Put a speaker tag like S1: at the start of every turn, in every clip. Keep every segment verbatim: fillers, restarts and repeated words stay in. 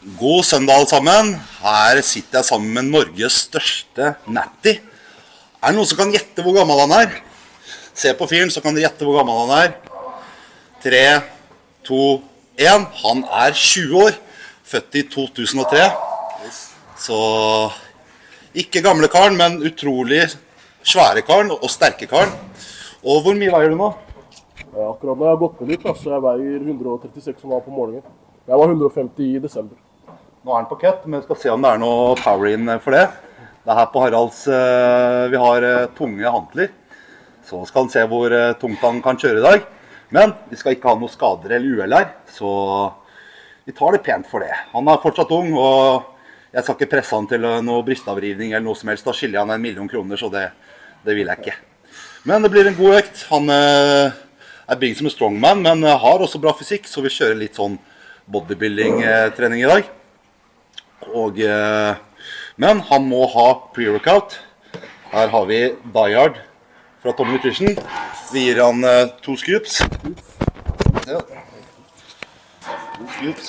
S1: God søndag alle sammen. Her sitter jeg sammen med Norges største natty. Er det noen som kan gjette hvor gammel han er? Se på film, så kan dere gjette hvor gammel han er. tre, to, én. Han er tjue år. Født i to tusen og tre. Så ikke gamle karen, men utrolig svære karen og sterke karen. Og hvor mye veier du nå?
S2: Ja, akkurat nå har jeg gått på litt, så jeg veier hundre og trettiseks som var på morgenen. Jeg var hundre og femti i desember.
S1: Nå er han på cut, men vi skal se om det er noe power in for det. Det er her på Haralds, vi har tunge hantler. Så skal han se hvor tungt han kan kjøre i dag. Men vi skal ikke ha noen skader eller uhell her, så vi tar det pent for det. Han er fortsatt ung, og jeg skal ikke presse han til noe brystavrivning eller noe som helst. Da skiller han en million kroner, så det, det vil jeg ikke. Men det blir en god økt. Han er bygd som en strongman, men har også bra fysikk, så vi kjører litt sånn bodybuilding-trening i dag. Og, men han må ha pre-workout. Her har vi Diehard fra Tommy Nutrition. Vi gir han to scoops. Ja. To scoops.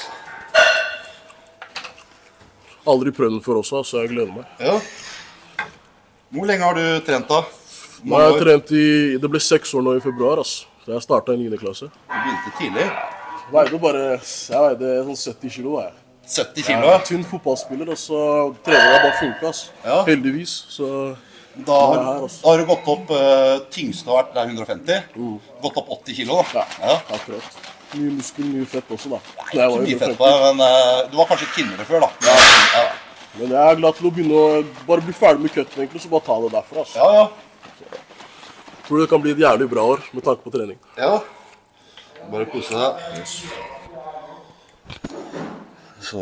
S2: Aldri prøvd den før også, så jeg gleder meg.
S1: Ja. Hvor lenge har du trent da?
S2: Nå har jeg trent i, det ble seks år nå i februar, altså. Så jeg startet i niende klasse.
S1: Du begynte tidlig.
S2: Jeg veide bare, jeg veide sånn sytti kilo da jeg.
S1: sytti kilo?
S2: Jeg er en tynn fotballspiller, og så trener jeg bare funket, altså.
S1: Ja.
S2: Heldigvis, så
S1: da har, her, altså. Da har du gått opp, uh, tyngste har vært der hundre og femti, mm. Gått opp åtti kilo da.
S2: Ja, ja, akkurat. Mye muskel, mye fett også da.
S1: Nei, ikke mye fett på deg, men uh, du var kanskje tynnere før da. Ja. Ja.
S2: Men jeg er glad til å begynne å bare bli ferdig med køtten egentlig, så bare ta det derfra, altså.
S1: Ja, ja.
S2: Jeg tror det kan bli et jævlig bra år med tanke på trening.
S1: Ja. Bare kose deg. Yes. Så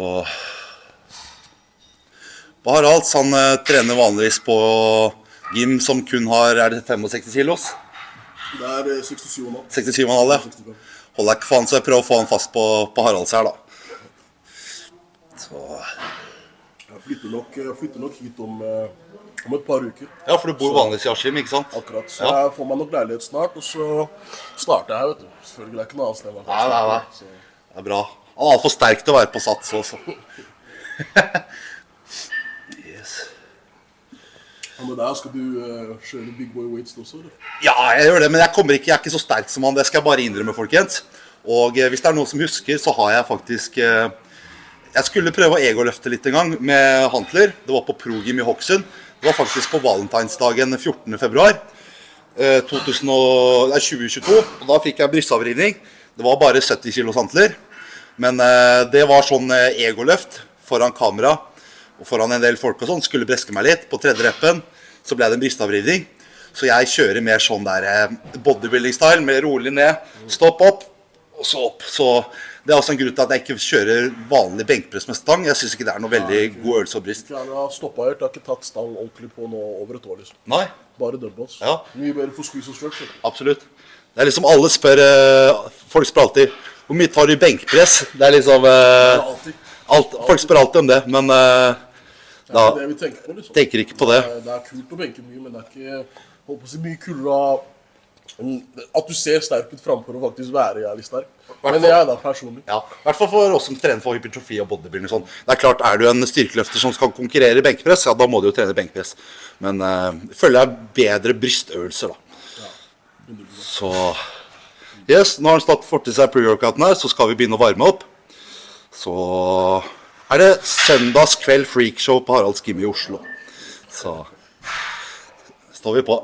S1: på Haralds, han uh, trener vanligvis på gym som kun har, er det sekstifem kilos?
S2: Det er uh, sekstisju nå.
S1: sekstisju nå, ja. Hold deg ikke faen, så jeg prøver å få han fast på, på Haralds her da. Så
S2: jeg flytter nok, jeg flytter nok hit om, uh, om et par uker.
S1: Ja, for du bor så, vanligvis i Askim, ikke sant?
S2: Akkurat, så ja. Jeg får meg nok leilighet snart, og så starter jeg, vet du. Selvfølgelig er ikke noe annet sted.
S1: Nei, nei, nei. Så det er bra. Han er alt for sterk til å være på sats også. Yes.
S2: Ja, men der skal du uh, kjøre big boy weights også, eller?
S1: Ja, jeg gjør det, men jeg, kommer ikke, jeg er ikke så sterk som han. Det skal jeg bare innrømme, folkens. Og eh, hvis det er noen som husker, så har jeg faktisk... Eh, jeg skulle prøve å ego-løfte litt en gang med hantler. Det var på Pro-gym i Hokksund. Det var faktisk på valentinsdagen fjortende februar eh, tjue tjueto. Og da fikk jeg brystavrivning. Det var bare sytti kilos hantler. Men eh, det var sånn eh, ego-løft foran kamera og foran en del folk og sånn. Skulle breske meg litt. På tredje reppen så ble det en brystavrivning. Så jeg kjører mer sånn der eh, bodybuilding-style, med rolig ned, stopp opp og så opp. Så det er også en grunn til at jeg ikke kjører vanlig benkpress med stang. Jeg synes ikke det er noe veldig god øvelse og bryst.
S2: Jeg har stoppet helt, jeg har ikke tatt stang ordentlig på nå over et år liksom.
S1: Nei.
S2: Bare dumbbells.
S1: Ja.
S2: Mye bedre for squeeze og stretch.
S1: Absolutt. Det er liksom alle spør, folk spør alltid, hvor mye tar du i benkpress? Det er liksom, uh,
S2: alltid.
S1: Alt, folk spør alltid om det, men uh,
S2: det er det vi tenker på liksom.
S1: Tenker ikke på det.
S2: Det er, det er kult å benke mye, men det er ikke, håper å si, mye kulere at du ser sterk ut fremfor å faktisk være jævlig sterk. Men det er da personlig.
S1: Ja, i hvert fall for oss som trener for hypertrofi og bodybuilding og sånn. Det er klart, er du en styrkeløfter som skal konkurrere i benkpress, ja, da må du jo trene benkpress. Men uh, føler jeg bedre brystøvelser da. Ja. Så, yes, nå har han stått for til seg pre-workouten her, så skal vi begynne å varme opp. Så er det søndagskveld freakshow på Haralds Gym i Oslo. Så står vi på.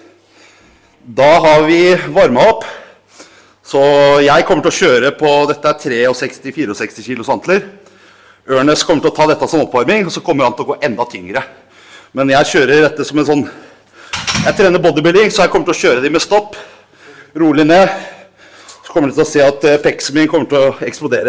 S1: Da har vi varmet opp. Så jeg kommer til å kjøre på, dette er sekstitre og sekstifire kilos hantler. Ørnes kommer til å ta dette som oppvarming, og så kommer han til å gå enda tyngre. Men jeg kjører dette som en sånn, jeg trener bodybuilding, så jeg kommer til å kjøre de med stopp. Rolig ned. Så kommer du til å se at peksen min kommer til å eksplodere.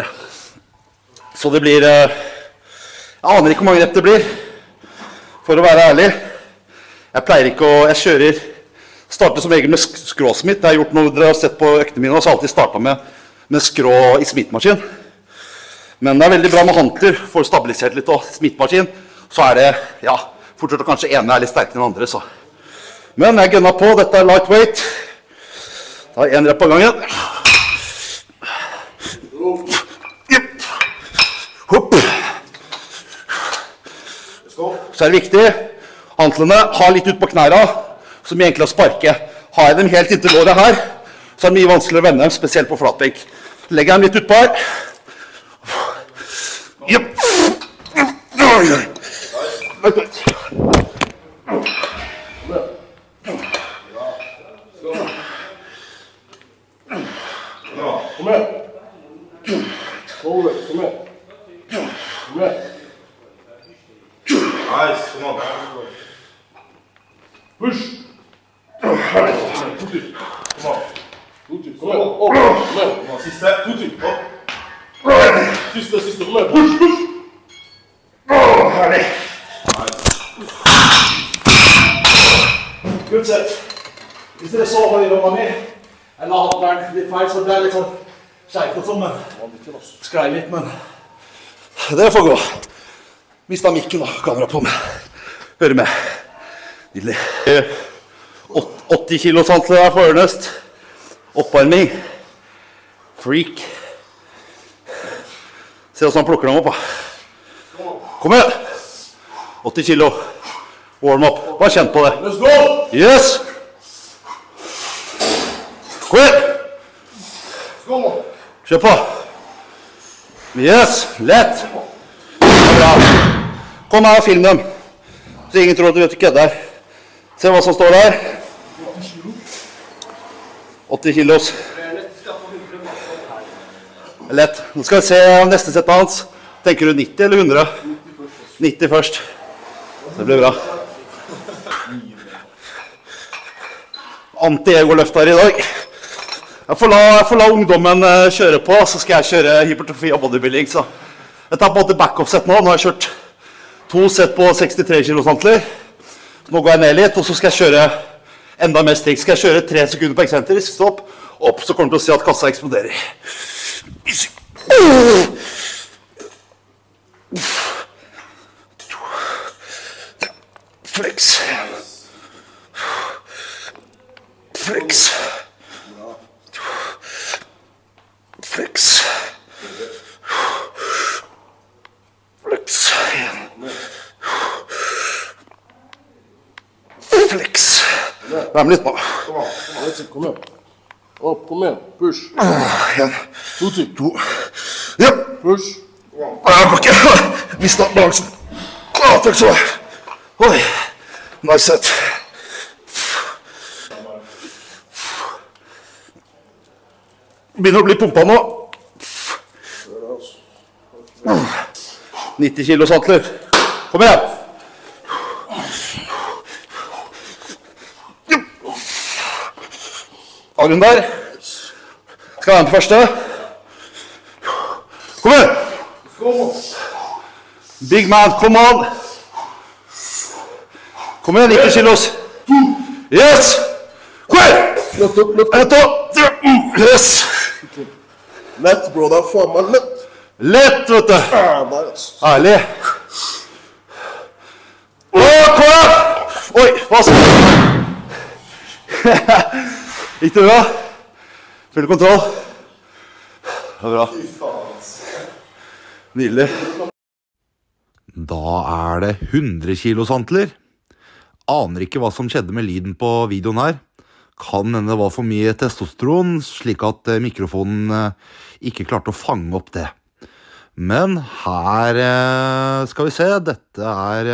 S1: Så det blir, jeg aner ikke hvor mange rep det blir, for å være ærlig. Jeg pleier ikke å, jeg kjører, starter som regel med skrå-smitt. Det har jeg gjort noe dere har sett på øktene mine, og så har jeg alltid startet med, med skrå i smittmaskin. Men det er veldig bra med hantler, får stabilisert litt, og smittmaskin, så er det, ja, fortsatt kanskje ene er litt sterkere enn andre, så. Men jeg gunner på, dette er lightweight. Ta en rep på gangen. Hopp. så er det viktig. Hantlene har litt ut på knæra, så mye enklere å sparke. Har jeg dem helt inntil låret her, så er det mye vanskeligere å vende dem, spesielt på flatbenk. Legger jeg dem litt ut på her. Yep.
S2: Kom igjen. Hold det, kom igjen. Kom igjen.
S3: Nice, kom an.
S2: Push. To til. Kom an. To til, kom igjen. Opp, kom igjen.
S3: Siste.
S2: To til, opp. Siste, siste, kom igjen. Push, push.
S1: Herlig. Good set. Hvis dere så hva i rommet mi, jeg la hatten litt feil, så det er litt sånn skjeit og sånn, men skrei litt, men det får gå. Mistet mikken da, kamera på meg. Hører med. Nydelig. åtti kilos hantler her for Ernest. Opparming. Freak. Se hvordan han plukker dem opp da. Kom igjen. åtti kilo. Warm up. Bare kjenn på det.
S2: Let's go!
S1: Yes! Kom igjen!
S2: Skål nå!
S1: Kjør på! Yes! Lett! Det er bra. Kom her og film dem. Så ingen tror at du vet ikke kødder. Se hva som står der. åtti kilos. Lett. Nå skal vi se neste settet hans. Tenker du nitti eller hundre? nitti først. Det blir bra. Anti-ego-løft her i dag. Jeg får la, jeg får la ungdommen kjøre på, så skal jeg kjøre hypertrofi og bodybuilding. Så. Jeg tar på en måte back-off-sett nå. Nå har jeg kjørt to sett på sekstitre kilos hantler. Nå går jeg ned litt, og så skal jeg kjøre enda mer stikk. Skal jeg kjøre tre sekunder på eksentrisk stopp, opp, så kommer du til å se at kassa eksploderer. Flex. Flex. Flex. Flex. Flex. Vær med litt nå.
S2: Kom igjen. Opp, kom igjen. Push.
S1: En.
S2: To til.
S1: To. Ja.
S2: Push.
S1: Jeg kan ikke miste balansen. Takk så. Oi. Nice set. Begynner å bli pumpa nå. nitti kilos hantler. Kom igjen. Arjen der. Skal være med på første. Kom igjen. Big man, kom on. Kom igjen, nitti kilos. Yes. Kom igjen.
S2: Løft opp, løft
S1: Ett opp. Yes.
S2: Lett, bro. Det er faen meg lett.
S1: Lett, vet du.
S2: Ah, nice.
S1: Herlig. Åh, kom igjen. Oi, hva skal du? Gikk det bra? Full kontroll. Det er bra. Nydelig. Da er det hundre kilos hantler. Aner ikke hva som skjedde med lyden på videoen her. Kan hende det var for mye testosteron, slik at mikrofonen ikke klarte å fange opp det. Men her skal vi se, dette er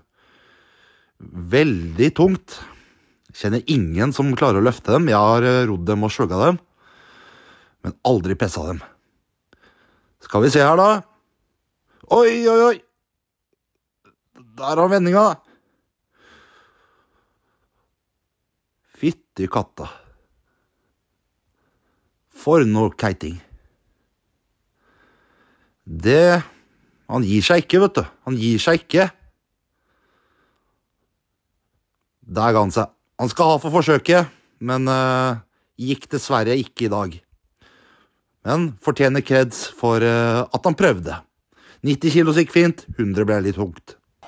S1: veldig tungt. Jeg kjenner ingen som klarer å løfte dem. Jeg har rodd dem og slugget dem, men aldri presset dem. Skal vi se her da. Oi, oi, oi. Der har vendinga da. Fytti katta. For noe keiting. Det, han gir seg ikke, vet du. Han gir seg ikke. Der ga han seg. Han skal ha for forsøket, men uh, gikk dessverre ikke i dag. Men fortjener kreds for uh, at han prøvde. nitti kilos gikk fint, hundre ble litt tungt.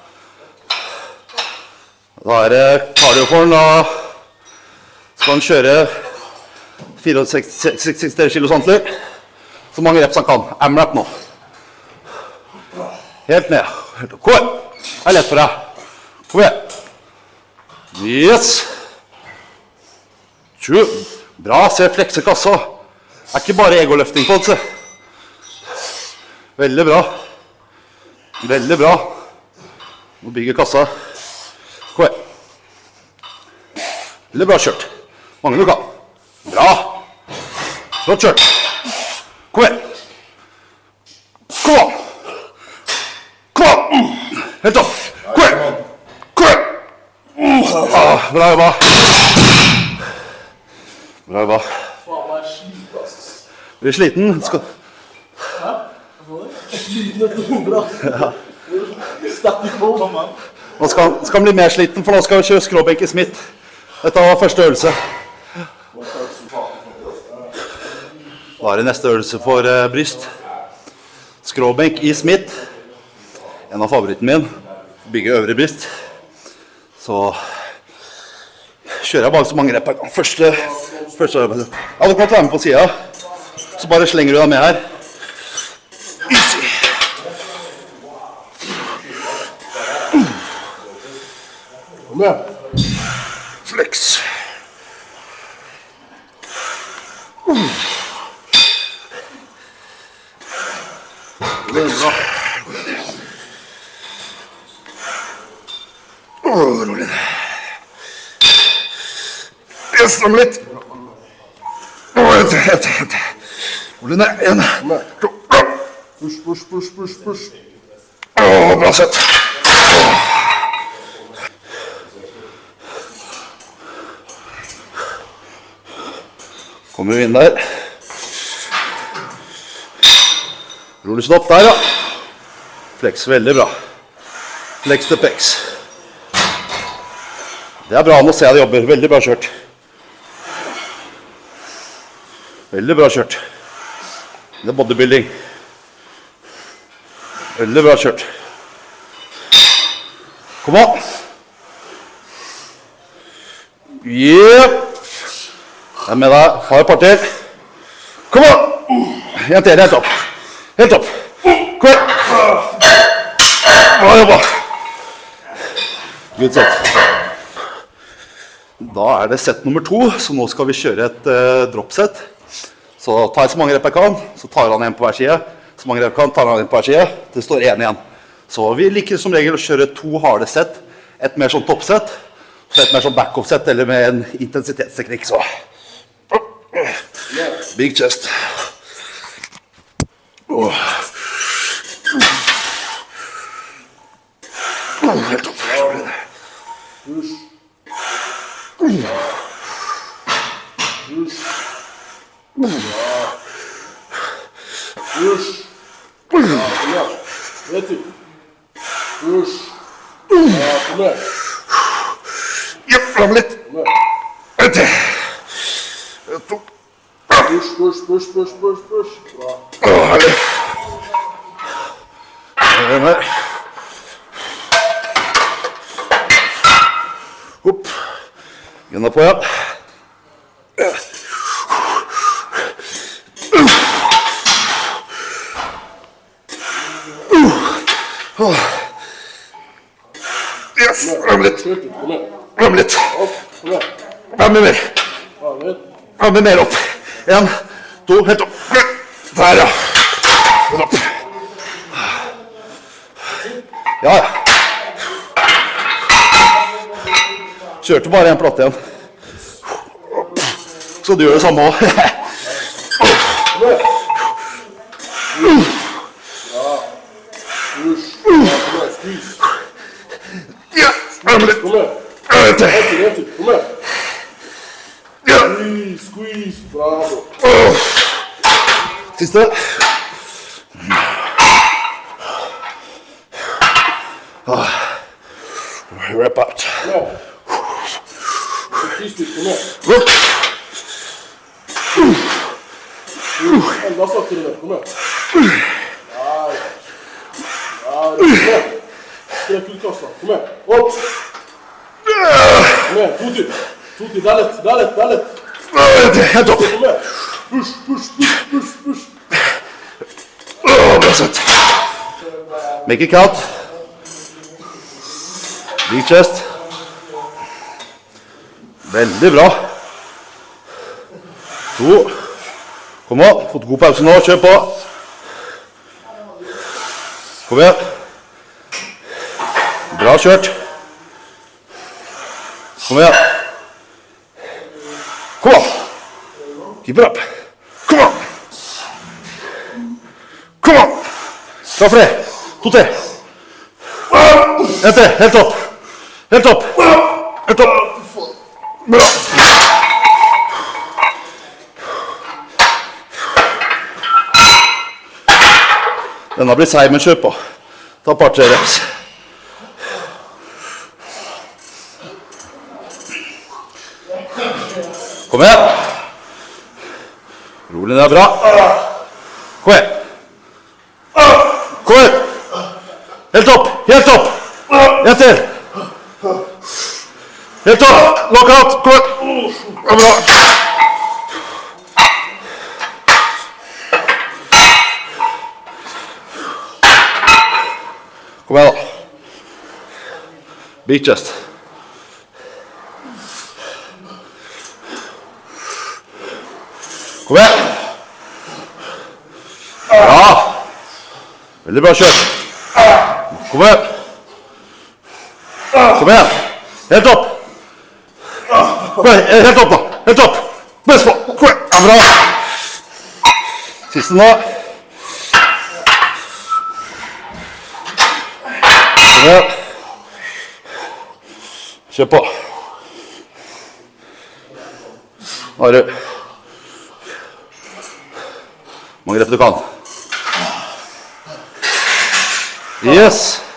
S1: Da er det kardioform, da skal han kjøre sekstifire kilos hantler. Så mange reps han kan. AMRAP nå. Helt ned. Kom! Det er lett for deg. Kom igjen. Yes. Tju. Bra, se flekse kassa. Det er ikke bare egoløfting på det. Veldig bra. Veldig bra. Nå bygger kassa. Kom igjen. Veldig bra kjørt. Mange du kan. Bra. Flott kjørt. Kom igjen. Kom an. Kom an. Helt opp. Kom igjen. Kom igjen. Ah, bra jobba. Bra jobba.
S2: Faen, jeg er sliten, ass.
S1: Du er sliten? Skal...
S2: Hæ? Sliten etter hundre, ass. Ja. Static home.
S1: Nå skal, skal han bli mer sliten, for nå skal vi kjøre skråbenk i Smith. Dette var første øvelse. Da er det neste øvelse for uh, bryst. Skråbenk i Smith. En av favoritten min. Bygge øvre bryst. Så kjører jeg bare så mange rep her. Første, første øvelse. Ja, du kan ta med på siden. Så bare slenger du deg med her. Easy.
S2: Kom igjen.
S1: Flex. Det er bra. Åh, rolig. Jeg strammer litt. Åh, vent, vent, vent. Rolig ned. En, to,
S2: Push, push, push, push, push.
S1: åh, bra sett. Kommer vi inn der. Rolig stopp der, ja. Flex, veldig bra. Flex til pex. Det er bra, nå ser jeg det jobber. Veldig bra kjørt. Veldig bra kjørt. Det er bodybuilding. Veldig bra kjørt. Kom an. Yep. Jeg er med deg. Har et par til. Kom an. En til, helt opp. Helt opp. Kom igjen. Bra jobba. Good set. Da er det sett nummer to, så nå skal vi kjøre et uh, drop-set. Så tar jeg så mange rep jeg kan, så tar han en på hver side. Så mange rep jeg kan, tar han en på hver side. Det står en igjen. Så vi liker som regel å kjøre to harde set. Et mer sånn toppset, så et mer sånn back-off-set, eller med en intensitetsteknikk, så. Big chest. Oh. Oh, helt opp.
S2: Push. Push. Push. Push. Ja, kom igjen. Rett ut. Push. Ja, kom igjen.
S1: Jepp, fram litt.
S2: Kom igjen.
S1: Ett til. To.
S2: Push, push, push, push, push, push. Bra.
S1: Åh, herlig. Den her. Hopp. Gunna på, ja. Yes, fram litt. Fram litt. Fram med mer. Fram med mer opp. En, to, helt opp. Der, ja. Helt opp. Ja, ja. Kjørte bare en platte igjen. Så du gjør det samme også. Ja, fram litt.
S2: Kom igjen.
S1: Ett til.
S2: Ett til, ett til. Kom igjen.
S1: Ja.
S2: Squeeze, squeeze. Bravo.
S1: Åh. Siste. Ah. Rep out.
S2: Kom igjen. Ti stykker, kom igjen.
S1: Opp.
S2: Enda saktere der, kom igjen. Ja, ja. Ja, kom igjen. Strekk ut kassa, kom igjen. Opp. Kom igjen, to til. To til, det er lett, det er lett, det er lett.
S1: Helt opp.
S2: Kom igjen. Push, push, push, push, push.
S1: Åh, bra sett. Make it count. Big chest. Veldig bra. To. Kom an, fått god pause nå, kjør på. Kom igjen. Bra kjørt. Kom igjen. Kom an. Keep it up. Kom an. Kom an. Klar for det. To til. En til, helt opp. Helt opp. Helt opp. Bra. Denne blir seig, men kjør på. Ta par tre reps. Kom igjen. Rolig ned, bra. Kom igjen. Kom igjen. Helt opp, helt opp. En til. Helt opp, lockout, kom igjen. Bra. Kom igjen da. Big chest. Kom igjen. Bra. Veldig bra kjørt. Kom igjen. Kom igjen. Helt opp. Kom igjen, helt opp da. Helt opp. Best på. Kom igjen. Ja, bra. Siste nå. Kom igjen. Kjør på. Nå har du mange rep du kan. Yes.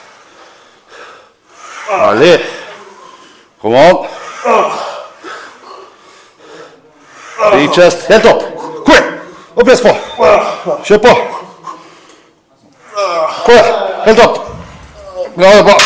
S1: Herlig. Kom an. Big chest. Helt opp. Kom igjen. Og press på. Kjør på. Kom igjen. Helt opp. Bra jobba.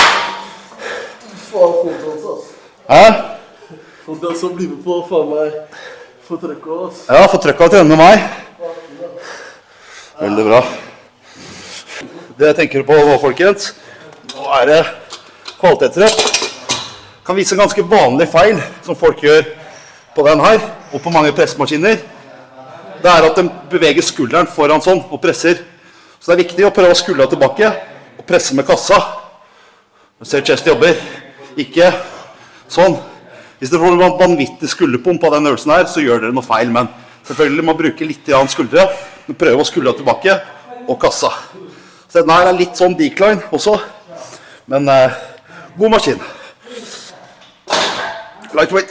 S1: Hæ?
S2: Og den som blir med på, faen meg, får trøkket oss.
S1: Ja, få trøkket av trene med meg. Veldig bra. Det jeg tenker på nå, folkens, nå er det kvalitetsrett. Kan vise en ganske vanlig feil som folk gjør på den her, og på mange pressemaskiner. Det er at de beveger skulderen foran sånn og presser. Så det er viktig å prøve å skuldre tilbake og presse med kassa. Du ser chest jobber. Ikke sånn. Hvis dere får en vanvittig skulderpump på den øvelsen her, så gjør dere noe feil, men selvfølgelig må man bruke litt grann skuldre, men prøve å skuldre tilbake og kassa. Så denne her er litt sånn decline også, men eh, god maskin. Lightweight.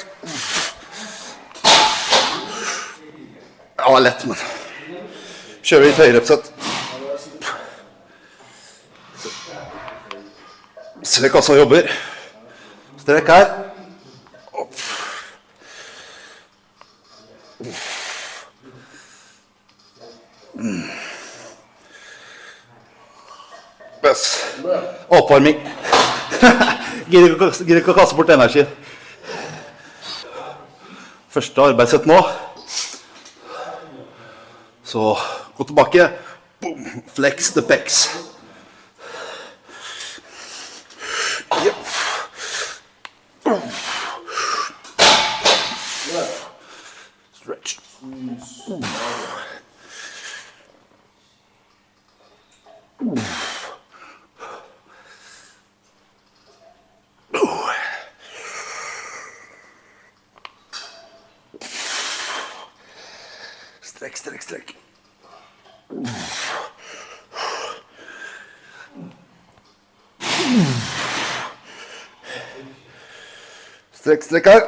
S1: Ja, det er lett, men kjører vi et høyere oppsett. Se kassa jobber. Strekk her. Opp. Mm. Best. Oppvarming. Gidder ikke å kaste bort energi. Første arbeidssett nå. Så gå tilbake. Boom. Flex the pecs. Yep. Stretch. Strekk, strekk, strekk. Strekk, strekk her.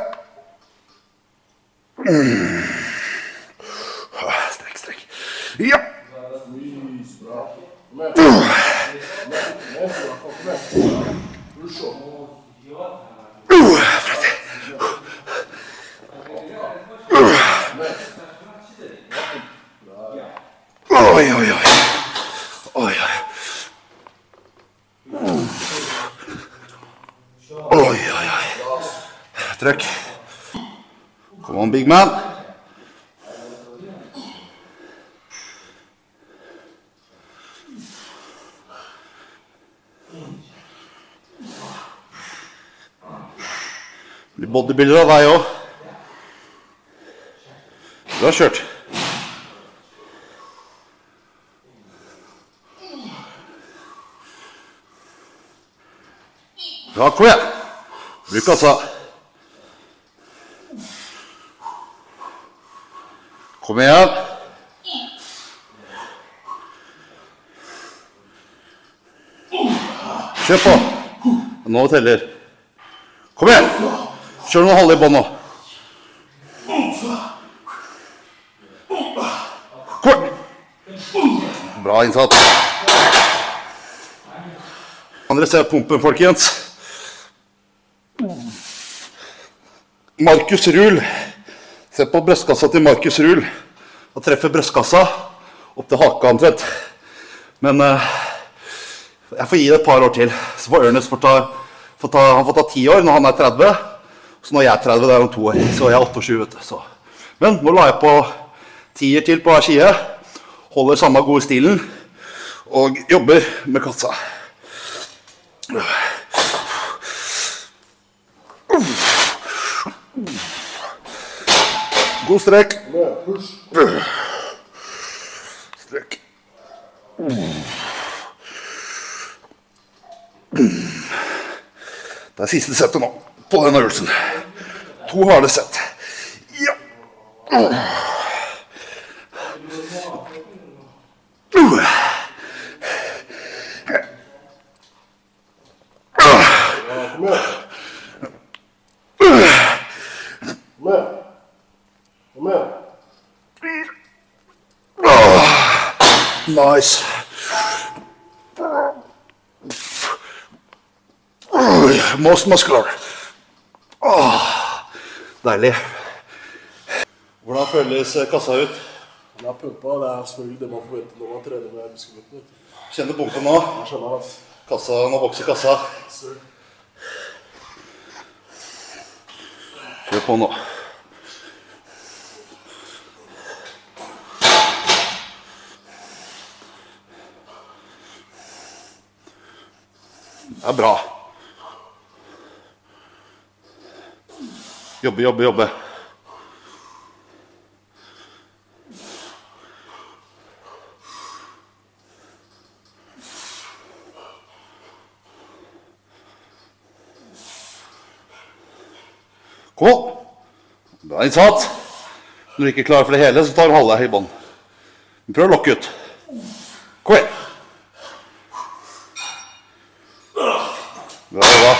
S1: Strekk, strekk. Ja! Oi, oi, oi. Oi, oi. Oi, oi, oi. Trykk. Come on, big man. Blir bodybuilder av deg også. Bra kjørt. Bra, kom igjen. Bruk kassa. Kom igjen. Kjør på. Nå teller. Kom igjen. Kjør noen halve i bånd nå. Kom. Bra innsats. Kan dere se pumpen, folkens? Markus Ruhl. Se på brøstkassa til Markus Ruhl. Og treffer brøstkassa opp til haka omtrent. Men uh, jeg får gi det et par år til. Så får Ernest få ta, få ta, han får ta ti år når han er tretti. Så når jeg er tretti, det er om to år. Så jeg er tjueåtte, vet du. Så. Men nå la jeg på tier til på hver side. Holder samme gode stilen. Og jobber med kassa. God strekk. Strekk. Det er siste settet nå, på denne øvelsen. To harde sett. Ja. Nice. Most muscular. Åh, deilig. Hvordan føles kassa ut?
S2: Den er pumpet, det er selvfølgelig det man forventer når man trener med muskelgruppen.
S1: Kjenner pumpen nå?
S2: Jeg skjønner det.
S1: Kassa, nå vokser kassa. Kjør på nå. Det er bra. Jobbe, jobbe, jobbe. Kom. Bra innsats. Når du ikke er klar for det hele, så tar du halve i bånd. Prøv å lokke ut. Kom igjen. Bra, bra.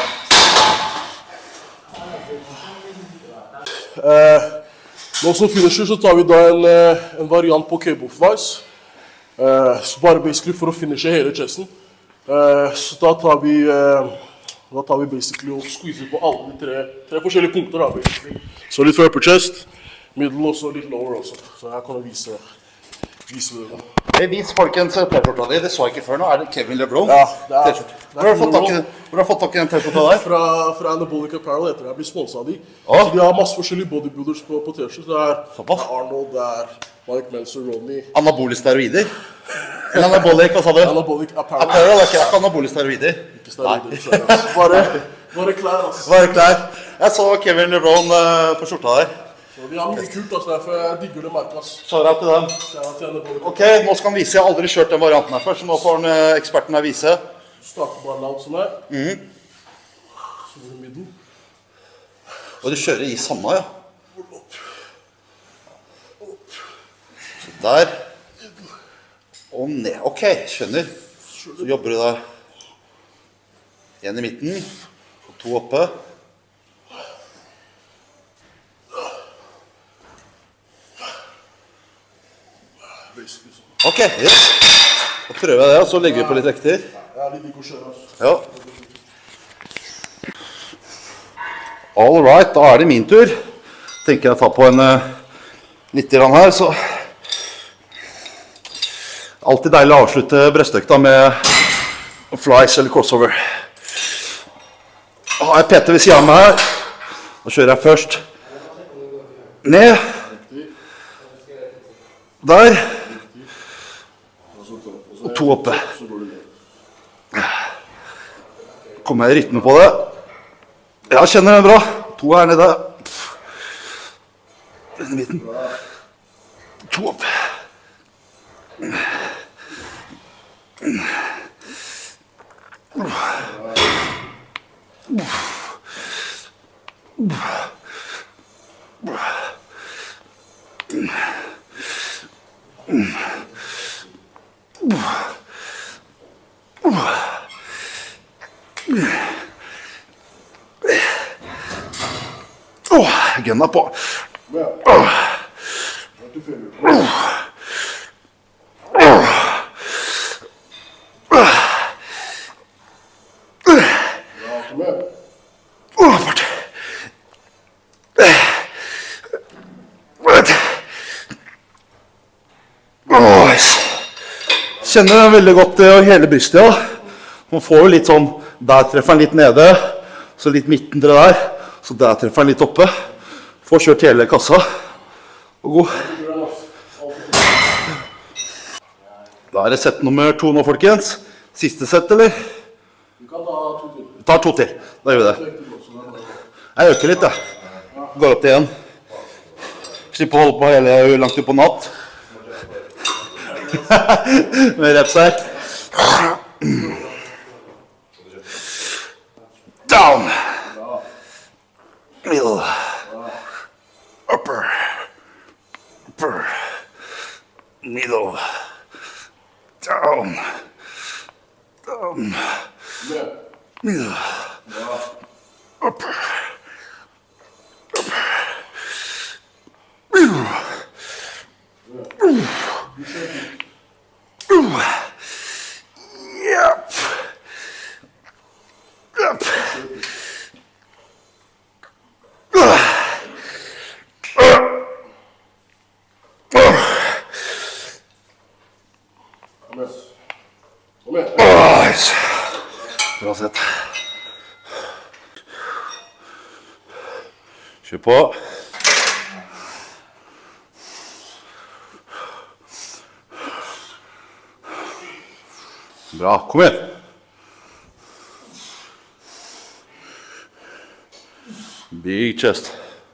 S2: Eh, nå som finisher så tar vi da en, en variant på cable flies. Eh, så bare basically for å finishe hele chesten. Eh, så da tar vi, eh, da tar vi basically og squeezer på alle de tre, tre forskjellige punkter da, basically. Så litt for upper chest, middle og så litt lower også. Så jeg kan vise, vise det da.
S1: Hey, vis folkens T-skjorta di, det så jeg ikke før nå. Er det Kevin LeBron?
S2: Ja, det er,
S1: Hvor har du fått tak i, hvor har du fått tak i den T-skjorta der?
S2: Fra, fra Anabolic Apparel etter jeg blir sponset av de.
S1: Åh.
S2: Så de har masse forskjellige bodybuilders på, på T-skjorter. Det er
S1: Såpass.
S2: Arnold, det er Mike Meltzer, Ronny.
S1: Anabolisk steroider? Eller anabolic, hva sa du?
S2: Anabolic Apparel.
S1: Apparel, det er ikke, ikke anabolisk steroider.
S2: Ikke steroider, dessverre. Bare, bare klær, altså.
S1: Bare klær. Jeg så Kevin LeBron uh, på skjorta der.
S2: Så de har mye kult, altså, derfor jeg digger det merket, altså.
S1: Shout-out til dem.
S2: Shout-out til Anabolic.
S1: Ok, nå skal han vise. Jeg har aldri kjørt den varianten her før, så nå får han, uh, eksperten her vise.
S2: Starter bare lavt sånn her.
S1: Mhm.
S2: Så går det i midten.
S1: Og du kjører i samme, ja. Så der. Og ned. Ok, skjønner. Så jobber du der. En i midten. Og to oppe. Ok, yes. Da prøver jeg det, og så legger vi på litt vekter.
S2: Ja, litt digg å kjøre, altså.
S1: Ja. All right, da er det min tur. Tenker jeg tar på en uh, litt grann her, så... Alltid deilig å avslutte brøstøkta med flies eller crossover. Da har jeg Peter ved siden av meg her. Da kjører jeg først ned. Der. Og to oppe. Kommer jeg i rytme på det. Ja, kjenner det bra. To her nede. Denne biten. To opp. Åh, gunna på. Åh. Åh, fart. Åh, kjenner den veldig godt i hele brystet, ja. Man får jo litt sånn, der treffer den litt nede, så litt midten til det der, så der treffer den litt oppe. Får kjørt hele kassa, og god. Da er det sett nummer to nå, folkens. Siste sett, eller?
S2: Vi kan ta to til.
S1: Vi tar to til, da gjør vi det. Jeg øker litt, da. Går opp til igjen. Slipper å holde på hele langt ut på natt. Med reps her. Down. Middle. Upper. Upper. Middle. Down. Down. Middle. Upper. Upper. Middle. Yep. Yep. Nice. Bra sett. Kjør på. Bra, kom igjen. Big chest.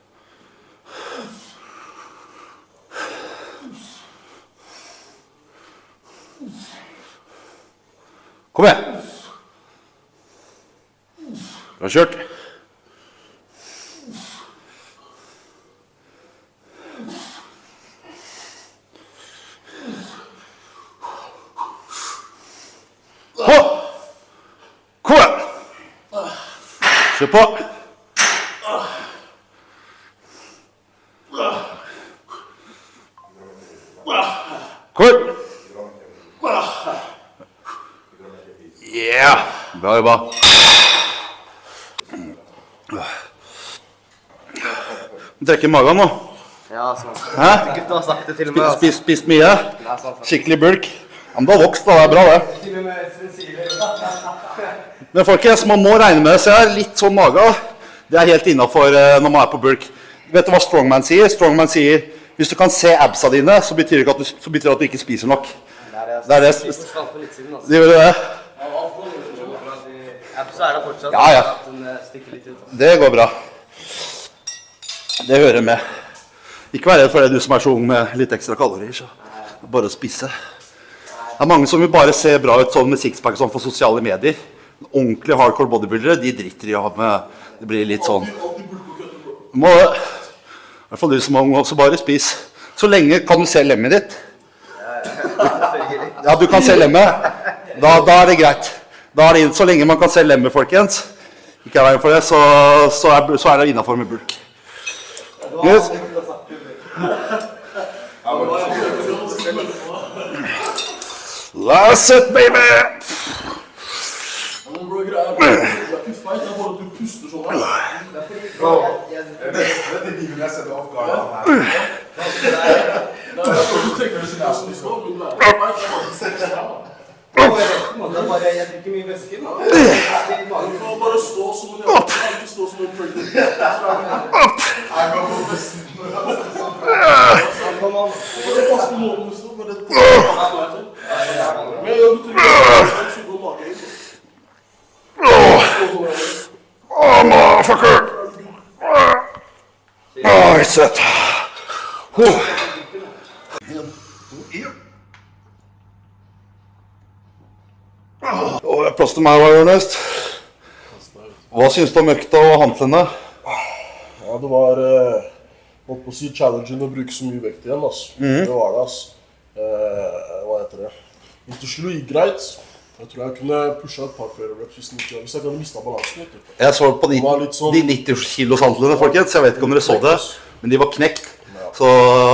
S1: Kom igjen. Bra kjørt. På! Kom igjen! Kjør på! Kom igjen! Yeah! Bra jobba. Du trekker magen nå.
S3: Ja, sånn.
S1: Hæ?
S3: Gutta har sagt det til og med.
S1: Spist, spist mye. Skikkelig bulk. Ja, men du har vokst da, det er bra det. Men folkens, man må regne med det, så jeg er litt sånn mage. Det er helt innenfor når man er på bulk. Vet du hva Strongman sier? Strongman sier, hvis du kan se absa dine, så betyr det, ikke at du, så betyr det at du ikke spiser nok. Det er det. Det gjør det.
S3: Absa er det fortsatt.
S1: Ja, ja. Det går bra. Det hører med. Ikke vær redd for det, du som er så ung med litt ekstra kalorier, så det er bare å spise. Det er mange som vil bare se bra ut sånn med sixpack sånn for sosiale medier. Ordentlig hardcore bodybuildere, de dritter i å ha med, det blir litt sånn. Du må, i hvert fall du som er ung, også bare spis. Så lenge kan du se lemmet ditt. Ja, du kan se lemmet. Da, da er det greit. Da er det, så lenge man kan se lemmet, folkens, ikke er veien for det, så, så, er, så er det innenfor med bulk. Yes. That's it, baby!
S2: Men bro, greia er, det er ikke feit, det er bare at du puster sånn her.
S4: Bro, jeg vet ikke om jeg setter oppgaven her.
S2: Nei, jeg tror du tenker det sin nesten i stå, men det er feit, det er bare å sette seg her.
S3: Jeg drikker mye væske nå.
S2: Du får bare stå som en jævla, ikke stå som en pregnant.
S4: Jeg går på besten.
S3: Kom an.
S2: Det er fast på måten du står, men det er fast på måten. Men jeg gjør du trenger å suge og mage inn.
S1: Oh, motherfucker! Nice, vet du. Huh. Åh, det er plass til meg, hva gjør Ernest? Hva synes du om økta og hantlene?
S2: Ja, det var, eh, holdt på å si, challengen å bruke så mye vekt igjen, ass. Det var det, ass. Eh, hva heter det? Hvis det slo i greit, jeg tror jeg kunne pushet et par flere reps hvis, ikke, hvis jeg hadde mistet balansen, vet du.
S1: Jeg så på de,
S2: Det var litt sånn-
S1: de nitti kilos hantlene, folkens. Jeg vet ikke om dere så det, men de var knekt. Så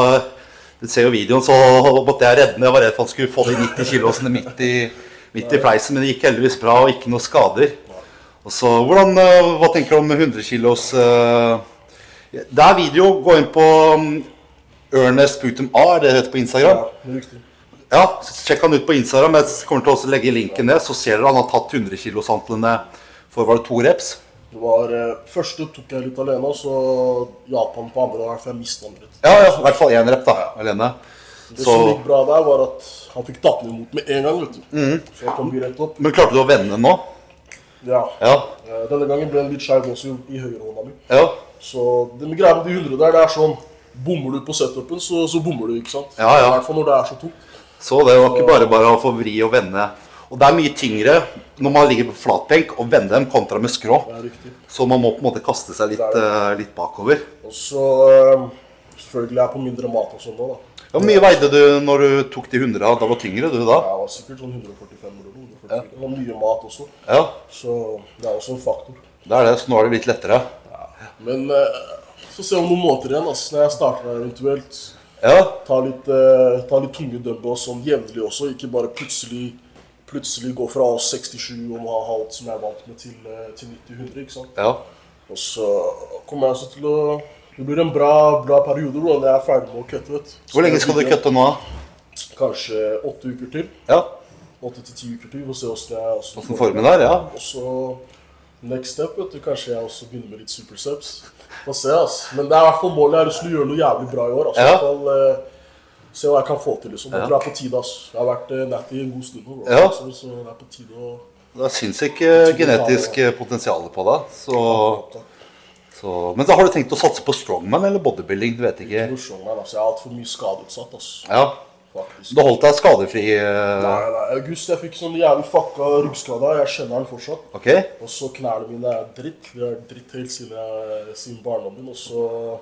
S1: du ser jo videoen, så måtte jeg redde meg. Jeg var redd for at han skulle få de nitti kilosene midt i, midt i fleisen, men det gikk heldigvis bra og ikke noe skader. Og så, hvordan, eh, hva tenker du om hundre kilos? eh, Det er video, gå inn på um, Ernest punktum A, er det det heter på Instagram?
S2: Ja, det er riktig.
S1: Ja, sjekk han ut på Instagram. Jeg kommer til å legge linken ned, så ser dere han har tatt hundre kilos hantlene for, var det to reps?
S2: Det var, eh, første tok jeg litt alene, og så hjalp han på andre, og jeg mistet han litt.
S1: Ja, ja, i hvert fall én rep da, alene.
S2: Det som
S1: Så,
S2: gikk bra der var at han fikk tatt den imot med en gang, vet du. Så jeg kom vi rett opp.
S1: men klarte du å vende nå?
S2: Ja.
S1: Ja,
S2: Eh, Denne gangen ble den litt skjev også i høyre hånda mi.
S1: ja,
S2: Så det med greia med de hundre der, det er sånn, bommer du på setupen, så, så bommer du, ikke sant?
S1: Ja, ja.
S2: I hvert fall når det er så tungt.
S1: så det var ikke bare bare å få vri og vende. Og det er mye tyngre når man ligger på flatbenk og vende dem kontra med skrå.
S2: Det er riktig.
S1: Så man må på en måte kaste seg litt, eh, litt bakover.
S2: Og så eh, selvfølgelig er jeg på mindre mat og sånn da, da.
S1: Hvor mye veide du når du tok de hundre? Da var tyngre du da?
S2: Jeg var sikkert sånn hundre førtifem eller noe. hundre førtifem. Og mye mat også.
S1: Ja,
S2: Så det er også en faktor.
S1: det er det. Så nå er det blitt lettere.
S2: Men eh, så se om noen måneder igjen, altså, når jeg starter her eventuelt.
S1: Ja,
S2: Ta litt, eh, ta litt tunge dumbbells sånn jevnlig også, ikke bare plutselig, plutselig gå fra sekstisju og ha halt som jeg er vant med til, eh, til nitti hundre, ikke sant?
S1: ja.
S2: Og så kommer jeg altså til å, det blir en bra, bra periode bro, når jeg er ferdig med å kutte, vet du.
S1: Hvor lenge skal du kutte nå?
S2: Kanskje åtte uker til,
S1: Ja,
S2: åtte til ti uker til, vi får se hvordan jeg også
S1: hvordan formen er, ja.
S2: Og så, next step, vet du, kanskje jeg også begynner med litt supersteps. Få se, ass. Men det er i hvert fall målet, jeg har lyst til å gjøre noe jævlig bra i år, altså.
S1: Ja.
S2: I hvert fall, eh, se hva jeg kan få til, liksom. Jeg
S1: Ja.
S2: tror det er på tide, ass. Jeg har vært eh, natty en god stund nå, bro.
S1: Ja.
S2: Så, så det er på tide å...
S1: Det er sinnssykt eh, genetisk eh, potensial på deg. Så, så, men da har du tenkt å satse på strongman eller bodybuilding? Du vet ikke.
S2: Strongman, altså. Jeg er alt for mye skadeutsatt, ass.
S1: Ja,
S2: Faktisk.
S1: du har holdt deg skadefri. eh,
S2: Nei, nei, i august jeg fikk sånn jævlig fucka ryggskada. Jeg kjenner den fortsatt.
S1: Ok?
S2: Og så knærne mine er dritt. De er dritt helt siden, jeg, siden barndommen. Og så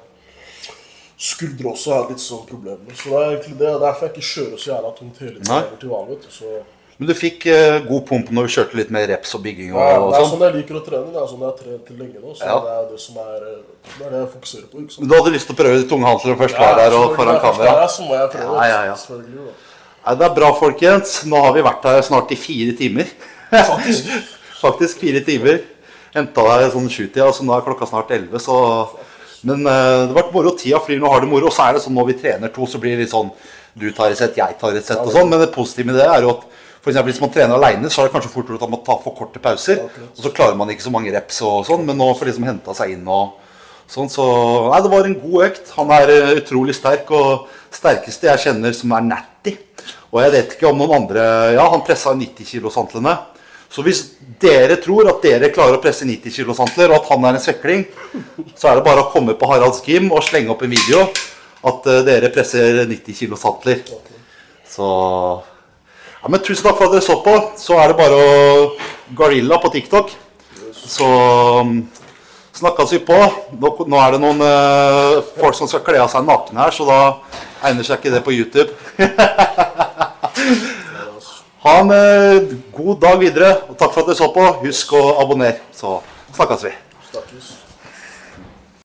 S2: skuldre også har litt sånn problemer. Så det er egentlig det. Derfor jeg ikke kjører så jævla tungt hele
S1: Nei.
S2: tiden til vanlig. vet du. Så,
S1: Men du fikk eh, god pump når du kjørte litt mer reps og bygging og,
S2: ja,
S1: og
S2: det er
S1: sånn?
S2: sånn jeg liker å trene. Det er sånn jeg har trent til lenge nå. Så
S1: Ja.
S2: det er det som er det, er det jeg fokuserer på. ikke sant?
S1: Men du hadde lyst til å prøve de tunge hantlene først var der og foran kamera?
S2: Ja, så må jeg prøve.
S1: Ja, ja, ja.
S2: Selvfølgelig. Da.
S1: Nei, det er bra, folkens. Nå har vi vært her snart i fire timer.
S2: Faktisk.
S1: Faktisk fire timer. Henta deg sånn sju-tida, så nå er klokka snart elleve, så Men eh, det har vært moro. Tida flyr, nå har det moro. Og så er det sånn når vi trener to, så blir det litt sånn du tar et sett, jeg tar et sett og sånn. Men det positive med det er jo at for eksempel, hvis man trener alene, så er det kanskje fort gjort at man tar for korte pauser. Og så klarer man ikke så mange reps og sånn, men nå får liksom henta seg inn og sånn, så nei, det var en god økt. Han er eh, utrolig sterk, og sterkeste jeg kjenner som er Natty. Og jeg vet ikke om noen andre. Ja, han pressa nitti kilos hantlene. Så hvis dere tror at dere klarer å presse nitti kilos hantler, og at han er en svekling, så er det bare å komme på Haralds Gym og slenge opp en video at eh, dere presser nitti kilos hantler. Så ja, men tusen takk for at dere så på. Så er det bare å Gorilla på TikTok. Så um, snakkes vi på. Nå, nå er det noen eh, folk som skal kle av seg nakne her, så da egner seg ikke det på YouTube. Ha en eh, god dag videre, og takk for at dere så på. Husk å abonnere, så snakkes vi.
S2: Snakkes.